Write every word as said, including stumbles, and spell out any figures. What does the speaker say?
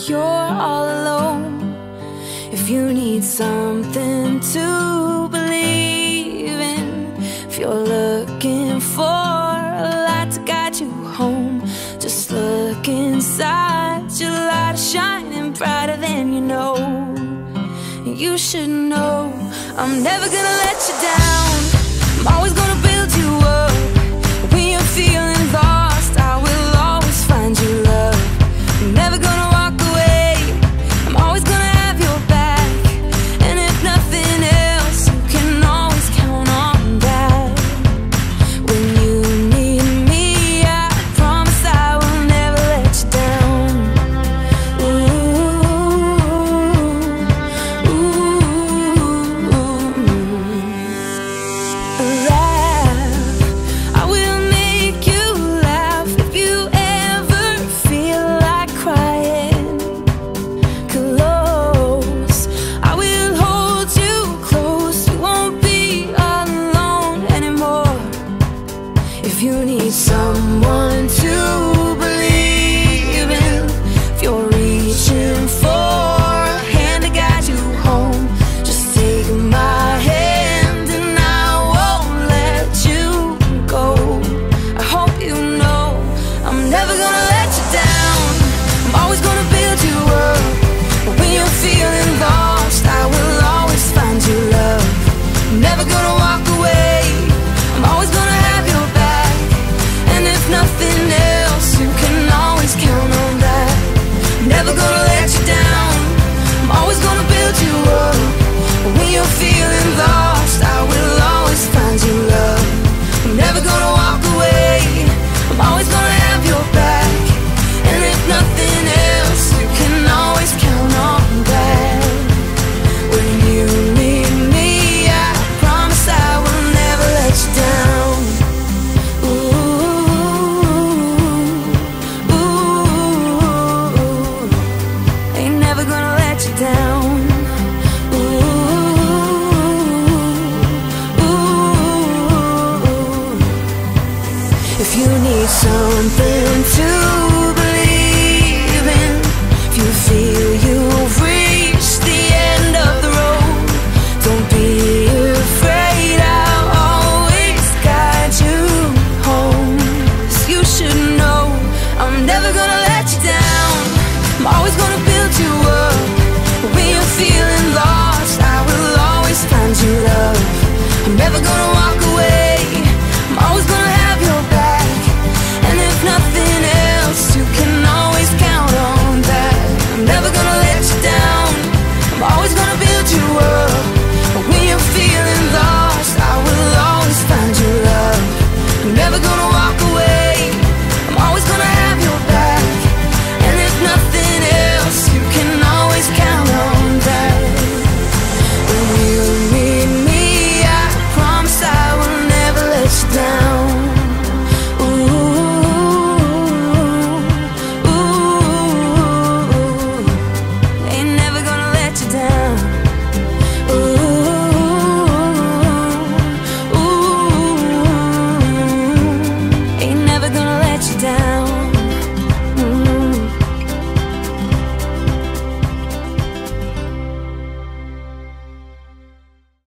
you're all alone, if you need something to believe in, if you're looking for a light to guide you home, just look inside. Your light is shining brighter than you know. You should know I'm never gonna let you down. I'm always gonna build you up. When you're feeling lost, I will always find you love. I'm never gonna walk away. I'm always gonna have your back. And if nothing else, you can always count on that. When you need me, I promise I will never let you down. Ooh, ooh, laugh. I will make you laugh if you ever feel like crying. Close, I will hold you close. You won't be alone anymore. If you need someone to believe in, if you're reaching for a hand to guide you home, just take my hand and I won't let you go. I hope you know I'm never gonna let you down. I'm always gonna build you up. But when you're feeling lost, I will always find you love. I'm never gonna walk away. I'm always gonna have your back. And if nothing else, you can always count on that. I'm never gonna let you down. I'm always gonna build you up. But when you're feeling lost, I will always find you love. I'm never gonna walk away. I'm always gonna have your back. And if nothing else, you can always count on that. When you need me, I promise I will never let you down. Ooh, ooh, ain't never gonna let you down. Ooh, ooh, if you need something to believe in, if you feel you've reached the end of the road, don't be afraid, I'll always guide you home. 'Cause you should know I'm never gonna let you down. I'm always gonna build you up. When you're feeling lost, I will always find you love. I'm never gonna